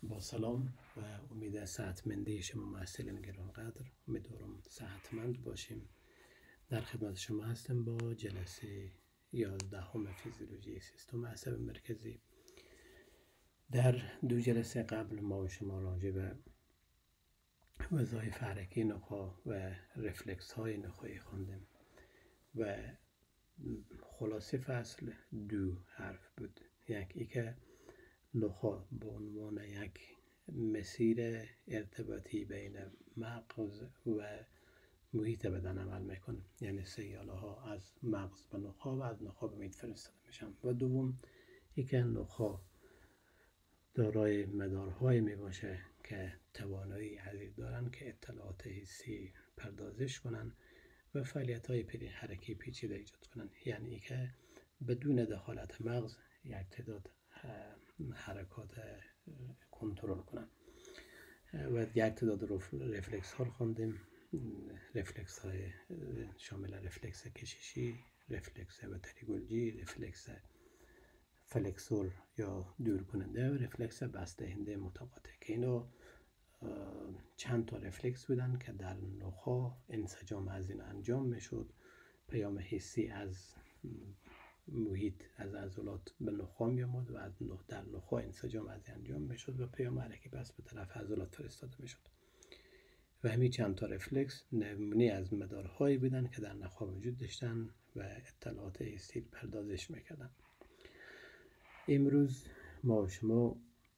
با سلام و امید صحتمندی شما محصلین گرانقدر. امیدوارم صحتمند باشیم. در خدمت شما هستم با جلسه 11 فیزیولوژی سیستم عصب مرکزی. در دو جلسه قبل ما و شما راجع به وظایف حرکی نخاع و رفلکس های نخاعی خواندیم و خلاصه فصل دو حرف بود. یکی که نخاع به عنوان یک مسیر ارتباطی بین مغز و محیط بدن عمل میکنه، یعنی سیاله ها از مغز به نخاع و از نخاع به محیط فرستاده میشن. و دوم اینکه نخاع دارای مدارهایی میباشه که توانایی عزیز دارن که اطلاعات حسی پردازش کنن و فعالیت های حرکی پیچیده ایجاد کنن، یعنی که بدون دخالت مغز یک تعداد حرکات کنترل کنن. و یک تعداد رفلکس ها خواندیم، رفلکس های شامل رفلکس کششی، رفلکس وتریگولجی، رفلکس فلکسور یا دور کننده و رفلکس بستهنده متقاطع که اینا چند تا رفلکس بودن که در نخاع انسجام از این انجام میشد. پیام حسی از محیط از عضلات به نخاع می آمد و از در نخاع انسجام از انجام می شد و پیام حرکی پس به طرف عضلات فرستاده می شد. و همین چند تا رفلکس نمونه از مدارهایی بودن که در نخاع وجود داشتن و اطلاعات حسی پردازش میکردن. امروز ما و شما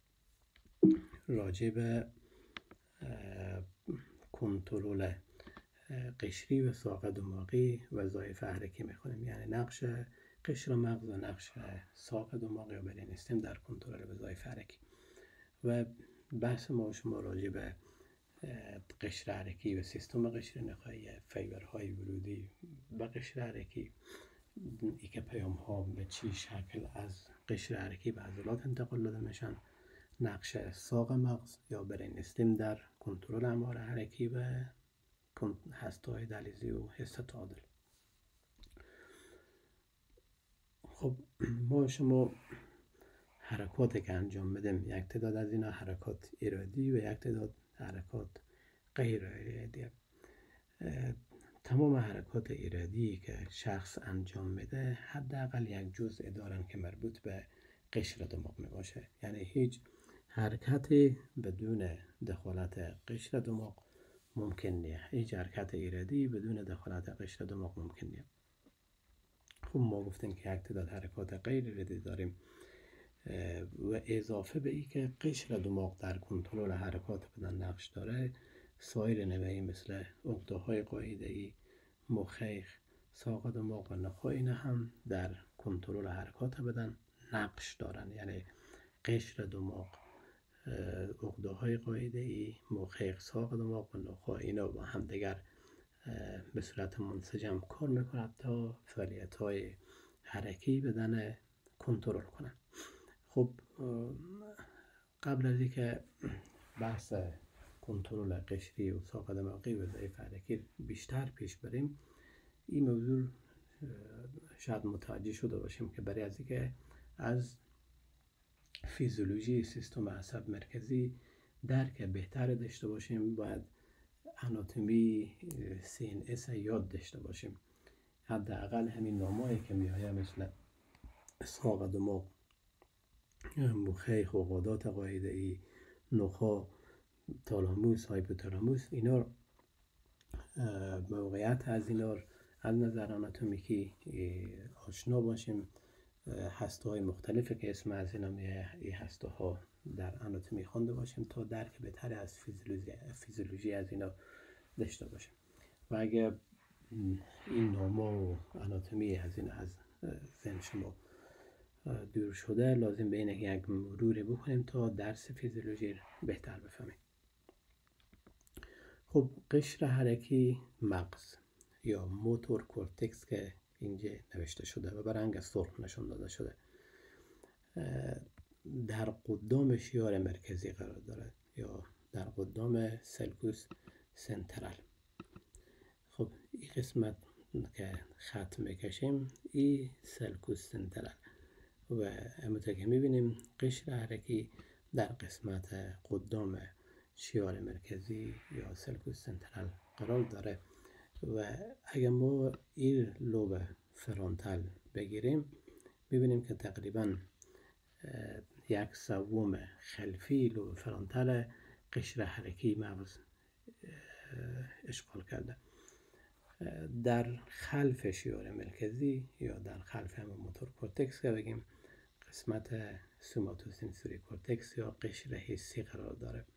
راجع به کنترل قشری و ساق دماغی وظایف حرکی میخونیم، یعنی نقش قشر مغز و نقش ساق دماغ یا برین استم در کنترل وظایف حرکی. و بحث ما و شما راجع به قشر حرکی و سیستم قشر نخاعی، فیبرهای ورودی و قشر حرکی، ای که پیام ها به چی شکل از قشر حرکی به عضلات انتقال داده میشن، نقش ساق مغز یا برین استم در کنترل امار حرکی و هسته‌های دهلیزی و حس تعادل. خب ما شما حرکاتی که انجام بدیم، یک تعداد از اینا حرکات ارادی و یک تعداد حرکات غیر ارادی. تمام حرکات ارادی که شخص انجام میده حداقل یک جزء دارن که مربوط به قشر دماغ می باشه، یعنی هیچ حرکتی بدون دخالت قشر دماغ ممکن نیه. هیچ حرکت ارادی بدون دخالت قشر دماغ ممکن نیه. خب ما گفتیم که یک تعداد حرکات غیر ارادی داریم و اضافه به ای که قشر دماغ در کنترل حرکات بدن نقش داره، سایر نوعی مثل عقده‌های قاعده‌ای، مخیخ، ساق دماغ و نخاع اینا هم در کنترل حرکات بدن نقش دارن. یعنی قشر دماغ، عقده‌های قاعده‌ای، مخیخ، ساق دماغ و نخاع اینا با هم دیگر به صورت منسجم کار میکنند تا فعالیت‌های حرکی بدن کنترل کنند. خب قبل از اینکه بحث کنترل قشری و ساق دماغی و وظایف حرکی بیشتر پیش بریم، این موضوع شاید متوجه شده باشیم که برای از اینکه از فیزیولوژی سیستم عصب مرکزی درک بهتر داشته باشیم، باید آناتومی CNS یاد داشته باشیم. حداقل همین نامایی که میآید مثل ساق دماغ، مخیخ، عقدات قاعده‌ای، نخاع، تالاموس، هایپوتالاموس، اینا موقعیت از اینا از نظر آناتومیکی آشنا باشیم. هسته‌های مختلفی که اسم از اینا میه، این هسته‌ها در آناتومی خوانده باشیم تا درک بهتر از فیزیولوژی از اینا داشته باشیم. و اگه این ناما و آناتومی از اینا از ذهن شما دور شده، لازم به اینه یک مروری بکنیم تا درس فیزیولوژی بهتر بفهمیم. خب قشر حرکی مغز یا موتور کورتکس که اینجا نوشته شده و به رنگ سرخ نشون داده شده، در قدام شیار مرکزی قرار داره یا در قدام سلکوس سنترال. خب این قسمت که خط میکشیم این سلکوس سنترال و همونطور که میبینیم قشر حرکی در قسمت قدام شیار مرکزی یا سلکوس سنترال قرار داره و اگر ما این لوب فرونتال بگیریم میبینیم که تقریبا 1/3 خلفی لوب فرونتال قشر حرکی مغز اشغال کرده. در خلف شیار مرکزی یا در خلف همون موتور کورتکس که بگیم قسمت سوماتوسنسوری کورتکس یا قشر حسی قرار داره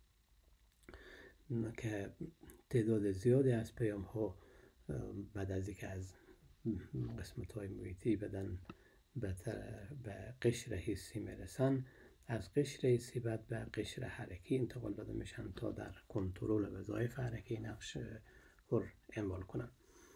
که تعداد زیادی از پیام ها بعد از اینکه از قسمت های محیطی بدن به قشر حسی میرسن، از قشر حسی بعد به قشر حرکی انتقال داده میشن تا در کنترل وظایف حرکی نقش پر اعمال کنن.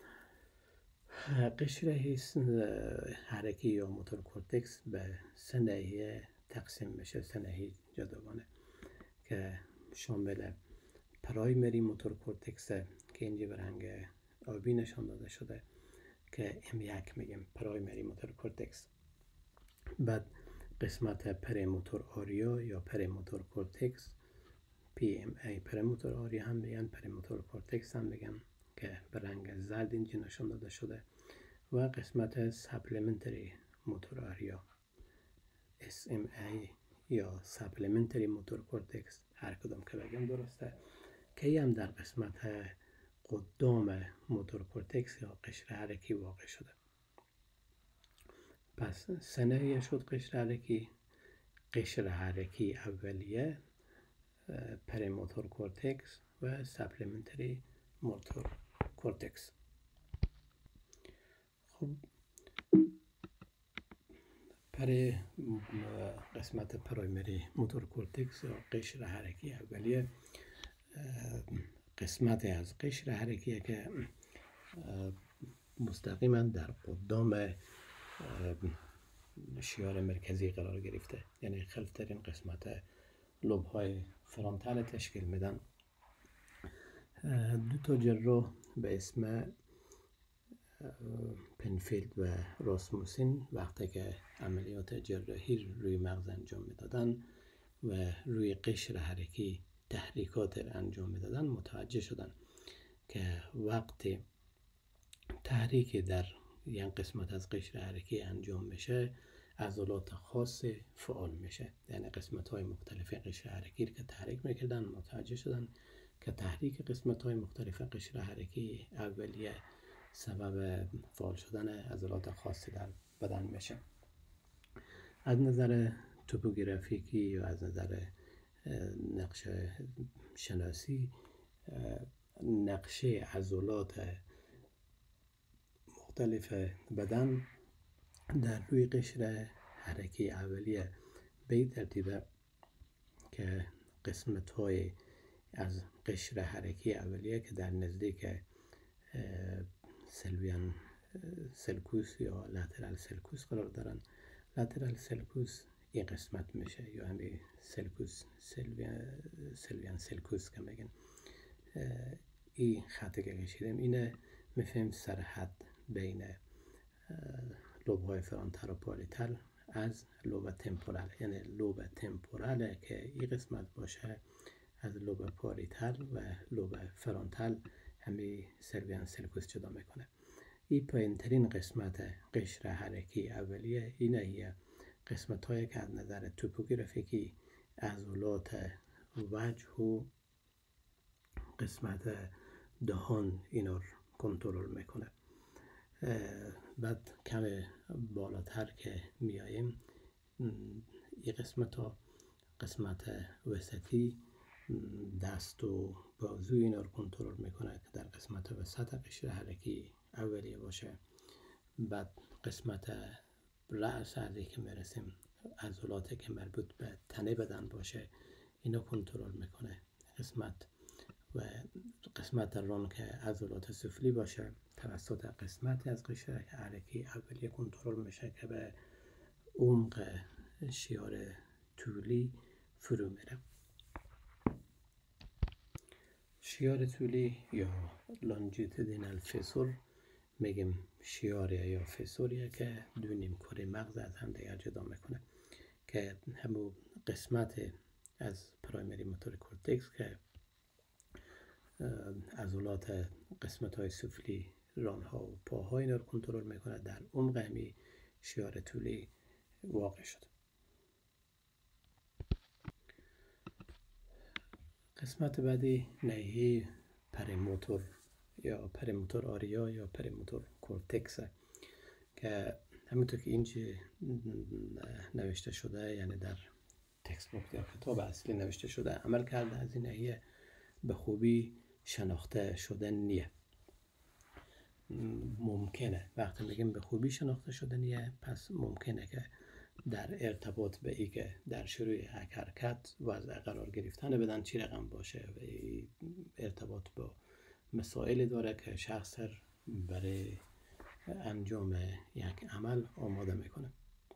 قشر حرکی یا موتور کورتکس به 3 ناحیه تقسیم میشه، 3 ناحیه جداگانه که شامل پرایمری موتور کورتکس که اینجا به رنگ آبی نشان داده شده که M1 میگیم پرایمری موتور کورتکس. بعد قسمت پریموتور آریا یا پریموتور کورتکس PMA پریموتور آریا هم میگن، پریموتور کورتکس هم میگن که به رنگ زرد اینجا نشان داده شده و قسمت سپلمنتری موتور آریا SMA یا سپلمنتری موتور کورتکس، هر کدام که بگم درسته، که این هم در قسمت قدام موتور کورتکس یا قشر حرکی واقع شده. پس 3 ناحیه شد قشر حرکی. قشر حرکی اولیه، پریموتور کورتکس و سپلمنتری موتور کورتکس. خب قسمت پرایمری موتور کورتکس یا قشر حرکی اولیه قسمت از قشر حرکیه که مستقیما در قدام شیار مرکزی قرار گرفته، یعنی خلفترین قسمت لوب های فرونتال تشکیل میدن. 2 جراح به اسم پنفیلد و راسموسین وقتی که عملیات جراحی روی مغز انجام میدادن و روی قشر حرکی تحریکات انجام میدادن متوجه شدن که وقتی تحریک در یک قسمت از قشر حرکی انجام میشه عضلات خاص فعال میشه، یعنی قسمت های مختلف قشر حرکی که تحریک میکردن متوجه شدن که تحریک قسمت های مختلف قشر حرکی اولیه سبب فعال شدن عضلات خاصی در بدن میشه. از نظر توپوگرافیکی یا از نظر نقشه شناسی نقشه عضلات مختلف بدن در روی قشر حرکی اولیه به این ترتیبه که قسمت های از قشر حرکی اولیه که در نزدیک سلویان سلکوس یا لاترال سلکوس قرار دارن. لاترال سلکوس این قسمت میشه یا همین سلکوس سلویان سلکوس که میگن. این خطی که کشیدیم اینه میفهمیم سرحد بین لوب های فرونتال و پاریتال از لوب تمپورال، یعنی لوب تمپورال که این قسمت باشه از لوب پاریتال و لوب فرونتال همین سلویان سلکوس جدا میکنه. این پایینترین قسمت قشر حرکی اولیه اینه قسمت هایی که از نظر توپوگرافیکی عضلات وجه و قسمت دهان اینا رو کنترل میکنه. بعد کم بالاتر که میاییم این قسمت وسطی دست و بازو اینا رو کنترل میکنه که در قسمت وسط قشر حرکی اولیه باشه. بعد قسمت رأس عضله که میرسیم عضلاتی که مربوط به تنه بدن باشه اینا کنترل میکنه. قسمت ران که عضلات سفلی باشه توسط قسمتی از قشر حرکی اولیه کنترل میشه که به عمق شیار طولی فرو میره. شیار طولی یا لانجیتودینال فیسور میگیم شیاریه یا فیسوریه که دو نیمکره مغز از هم دیگر جدا میکنه که همون قسمت از پرایمری موتور کورتکس که عضلات قسمت های سفلی رانها و پاها اینا رو کنترل میکنه، در عمق همی شیار طولی واقع شد. قسمت بعدی ناحیه پریموتور یا پریموتور آریا یا پریموتور کورتکس که همونطور که اینجا نوشته شده، یعنی در تکست بوک یا کتاب اصلی نوشته شده، عمل کرده از این ناحیه به خوبی شناخته شده نیه. ممکنه وقتی میگیم به خوبی شناخته شده نیه، پس ممکنه که در ارتباط به ای که در شروع یک حرکت وضع قرار گرفتن بدن چی رقم باشه و ارتباط با مسائل داره که شخص برای انجام یک عمل آماده میکنه.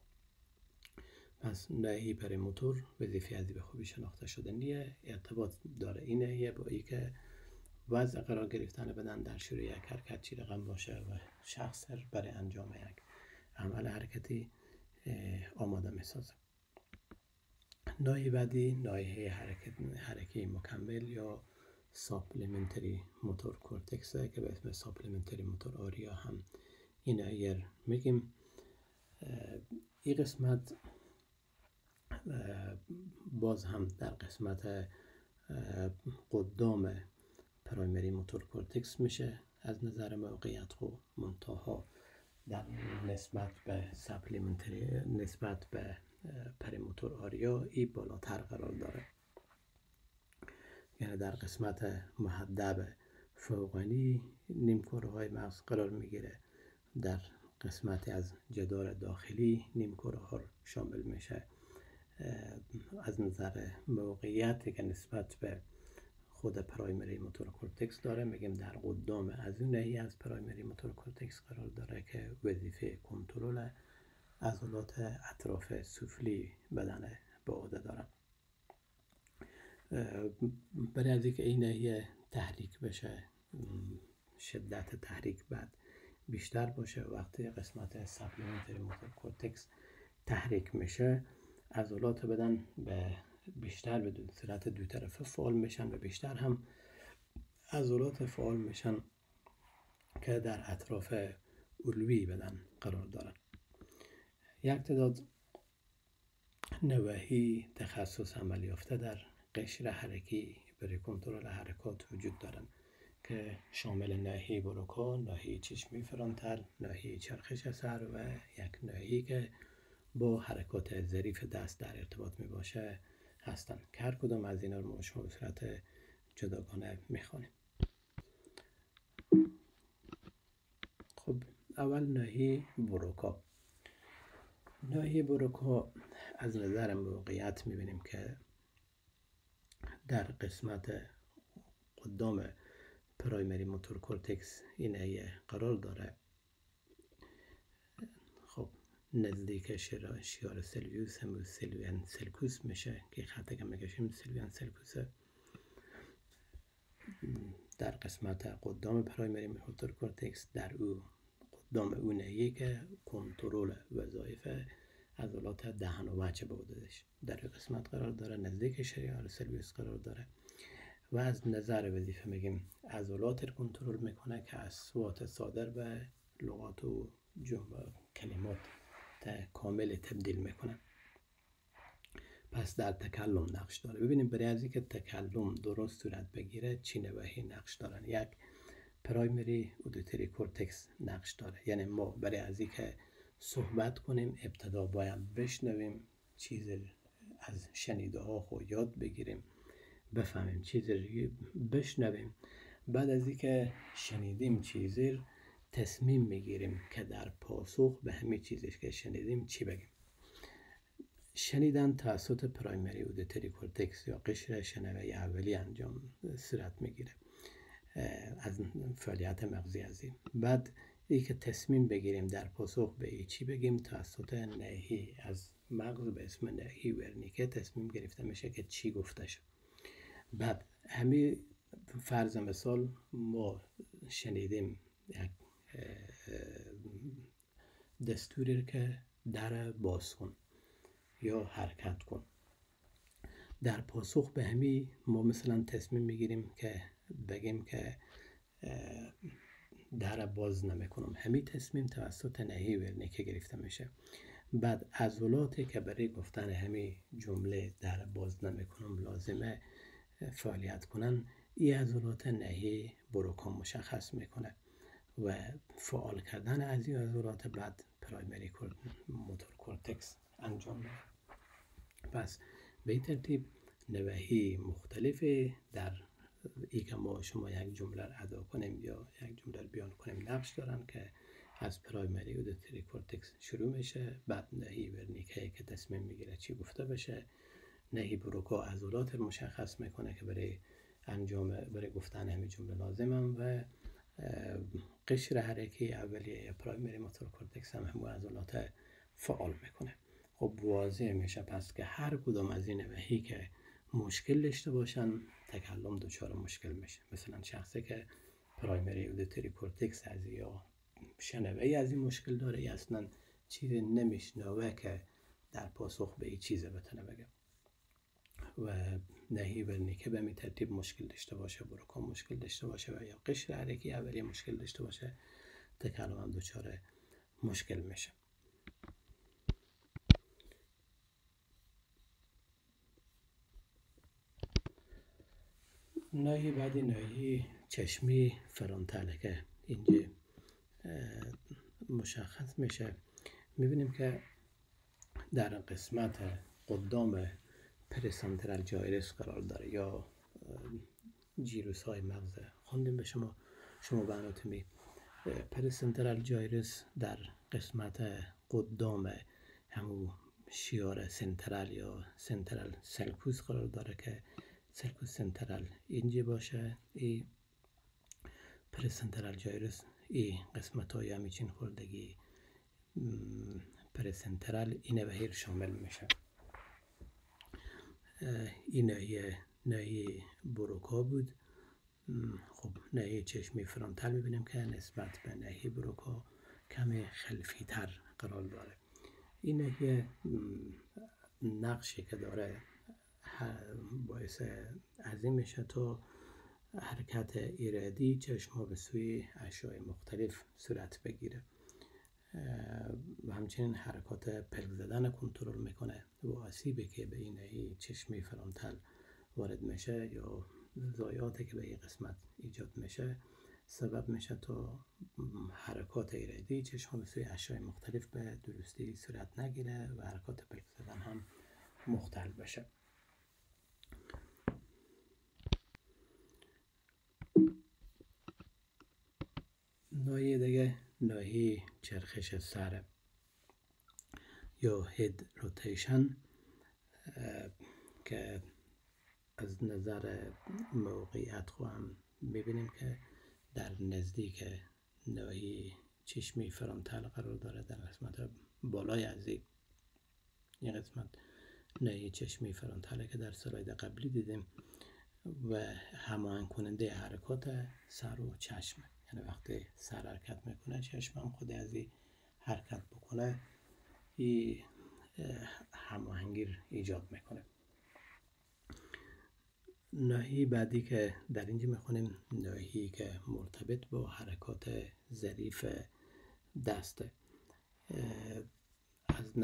پس ناحیه پریموتور وظیفه از به خوبی شناخته شده نیه، ارتباط داره این ناحیه با ای که وضع قرار گرفتن بدن در شروع یک حرکت چی رقم باشه و شخص برای انجام یک عمل حرکتی آماده میسازه. ناحیه بعدی ناحیه حرکتی مکمل یا ساپلمنتری موتور کورتکس که به اسم ساپلمنتری موتور آریا هم این ناحیه میگیم. این قسمت باز هم در قسمت قدام پرایمری موتور کورتکس میشه از نظر موقعیت و منتها در نسبت به پریموتور آریا ای بالاتر قرار داره، یعنی در قسمت مهدب فوقانی نیمکره های مغز قرار میگیره، در قسمت از جدار داخلی نیمکره ها شامل میشه. از نظر موقعیتی که نسبت به خود پرایمری موتور کورتکس داره، میگیم در قدام از اون ناحیه از پرایمری موتور کورتکس قرار داره که وظیفه کنترل عضلات اطراف سفلی بدن به عهده داره. برای از اینکه این ناحیه تحریک بشه، شدت تحریک بعد بیشتر باشه، وقتی قسمت ساپلمنتری موتور کورتکس تحریک میشه، عضلات بدن بیشتر به صورت دو طرفه فعال میشن و بیشتر هم عضلات فعال میشن که در اطراف علوی بدن قرار دارن. یک تعداد نواحی تخصص عمل یافته در قشر حرکی برای کنترل حرکات وجود دارن که شامل ناحیه بروکا، ناحیه چشمی فرانتال، ناحیه چرخش سر و یک ناحیه که با حرکات ظریف دست در ارتباط می باشه هستن که هر کدام از اینا رو شما به صورت جداگانه میخوانیم. خب اول ناحیه بروکا. ناحیه بروکا از نظر موقعیت میبینیم که در قسمت قدام پرایمری موتور کورتکس این ناحیه قرار داره. خب نزدیک شیار سلویوس هم سلویان سلکوس میشه که خطی که میکشیم سلویان سلکوسه. در قسمت قدام پرایمری موتور کورتکس در او قدام اون ناحیه که کنترل وظایف عضلات دهن و وجه به عهده‌اش در قسمت قرار داره، نزدیک شیار سلویوس قرار داره و از نظر وظیفه میگیم عضلات رو کنترل میکنه که اصوات صادر به لغات و کلمات کامل تبدیل میکنه. پس در تکلم نقش داره. ببینیم برای از اینکه تکلم درست صورت بگیره چی نواحی نقش دارن. یک، پرایمری اودیتوری کورتکس نقش داره، یعنی ما برای از اینکه صحبت کنیم ابتدا باید بشنویم، چیز از شنیده ها خود یاد بگیریم، بفهمیم چیزی بشنویم، بعد از اینکه شنیدیم چیزی تصمیم میگیریم که در پاسخ به همین چیزی که شنیدیم چی بگیم. شنیدن توسط پرایمری اودیتوری کورتکس یا قشر شنوایی اولی انجام صورت میگیره از فعالیت مغزی ازیم. بعد ای که تصمیم بگیریم در پاسخ به ای چی بگیم توسط ناحیه از مغز به اسم ناحیه ورنیکه تصمیم گرفته میشه که چی گفته شد. بعد همین فرض مثال ما شنیدیم یک دستوری که در باز کن یا حرکت کن، در پاسخ به همین ما مثلا تصمیم میگیریم که بگیم که در باز نمیکنم. همین تصمیم توسط نهی ورنیکه گرفته میشه. بعد عضلاتی که برای گفتن همین جمله در باز نمیکنم لازمه فعالیت کنن، این عضلات نهی بروکا مشخص میکنه و فعال کردن از این عضلات بعد پرایمری موتور کورتکس انجام میده. پس به این ترتیب نوعی مختلفی در ای که ما شما یک جمله را ادا کنیم یا یک جمله را بیان کنیم نقش دارن که از پرایمری اودیتوری کورتکس شروع میشه، بعد نهی ورنیکه که تصمیم میگیره چی گفته بشه، نهی بروکا عضلات مشخص میکنه که برای گفتن همین جمله لازمم و قشر حرکی اولیه یا پرایمری موتور کورتکس هم همون عضلات فعال میکنه. خب واضح میشه پس که هر کدام از این نوعی که مشکل داشته باشن تکلم دچار مشکل میشه. مثلا شخصی که پرایمری اودیتوری کورتکس از یا شنوایی از این مشکل داره یا اصلا چیزی نمیشنوه که در پاسخ به این چیز بتونه بگه و نهی ورنیکه به می ترتیب مشکل داشته باشه، بروکا مشکل داشته باشه و یا قشر حرکی اولیه مشکل داشته باشه تکلم هم دچار مشکل میشه. نهی بعدی نهی چشمی فرانتاله که اینجا مشخص میشه. میبینیم که در قسمت قدام پریسنترال جایرس قرار داره یا جیروس های مغز. خوندیم به شما به اناتومی. پریسنترال جایرس در قسمت قدام همون شیار سنترال یا سنترال سلکوس قرار داره که سلکوس سنترال اینجا باشه. این پریسنترال جایرس این قسمت های همیچین خوردگی پریسنترال اینه و هیر شامل میشه. این نهی بروکا بود. خب نهی چشمی فرانتال میبینیم که نسبت به نهی بروکا کمی خلفی تر قرار داره. این نهی نقشی که داره باعث عظیم میشه تا حرکت ایرادی چشم به سوی اشیاء مختلف صورت بگیره و همچنین حرکات پلک زدن کنترل میکنه و آسیبی که به این نهی چشمی فرانتال وارد میشه یا ضایعاتی که به این قسمت ایجاد میشه سبب میشه تا حرکات ایرادی چشم به سوی اشیاء مختلف به درستی صورت نگیره و حرکات پلک زدن هم مختل بشه. ناحیه دیگه ناحیه چرخش سر یا هید روتیشن که از نظر موقعیت خواهم میبینیم که در نزدیک ناحیه چشمی فرانتال قرار داره. در قسمت بالای از این قسمت ناحیه چشمی فرانتاله که در سلاید قبلی دیدیم و هماهنگ کننده حرکات سر و چشم. یعنی وقتی سر حرکت میکنه چشم هم خود از این حرکت بکنه، این هماهنگی ایجاد میکنه. ناحیه بعدی که در اینجا میخونیم ناحیه که مرتبط با حرکات ظریف دسته. از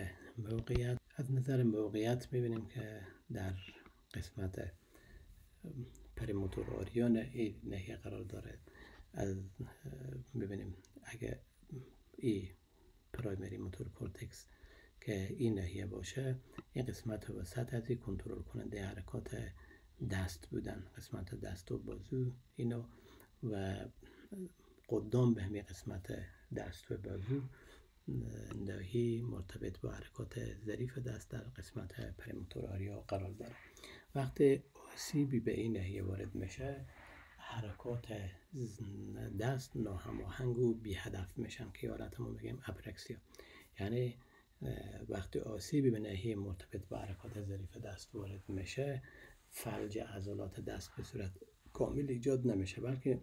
نظر موقعیت میبینیم که در قسمت پریموتور آریون این ناحیه قرار داره. میبینیم اگه این پرایمری موتور کورتکس که این ناحیه باشه، این قسمت وسط از این کنترل کننده حرکات دست بودن، قسمت دست و بازو اینو و قدام به همین قسمت دست و بازو ناحیه مرتبط با حرکات ظریف دست در قسمت پریموتور آریا قرار داره. وقتی آسیبی به این ناحیه وارد میشه حرکات دست ناهماهنگ و بی هدف میشن که حالت ما میگیم اپرکسیا. یعنی وقتی آسیبی به ناحیه مرتبط با حرکات ظریف دست وارد میشه فلج عضلات دست به صورت کامل ایجاد نمیشه، بلکه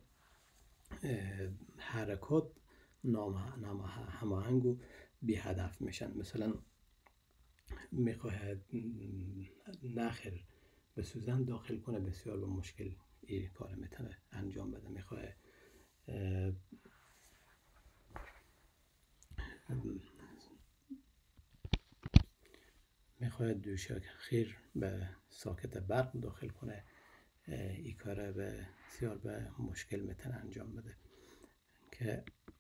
حرکات ناهماهنگ و بی هدف میشن. مثلا میخواهد نخل به سوزن داخل کنه بسیار به مشکل این کار میتونه انجام بده. میخواد دوشک خیر به ساکت برق داخل کنه، این کار بسیار به مشکل میتونه انجام بده. که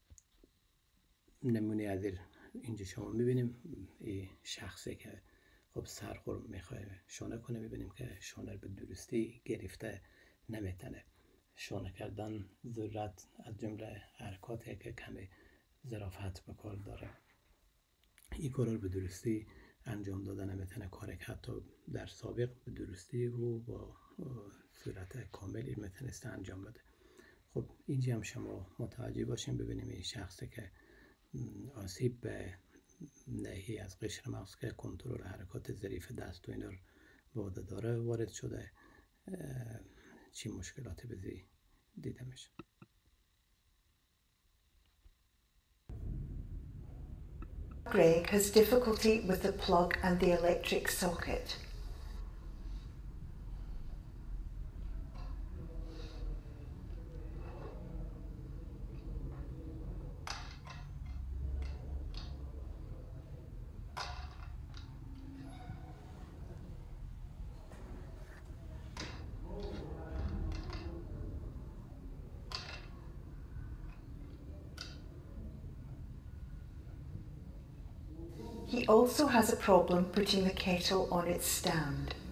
نمونه از اینجا شما میبینیم این شخصی که خب سرخور میخواد شانه کنه، میبینیم که شانه به درستی گرفته نمیتونه. شانه کردن ضرورت از جمله حرکاتی که کمی ظرافت به کار داره، این کار رو به درستی انجام داده نمیتونه. کاری که حتی در سابق به درستی و با صورت کاملی میتونسته انجام بده. خب اینجا هم شما متوجه باشین، ببینیم این شخصی که آسیب به ناحیه از قشر مغز که کنترل حرکات ظریف دست و اینا رو باده داره وارد شده، چی مشکلاتی بزی دیده میشه. Greg has difficulty with the plug and the electric socket. He also has a problem putting the kettle on its stand.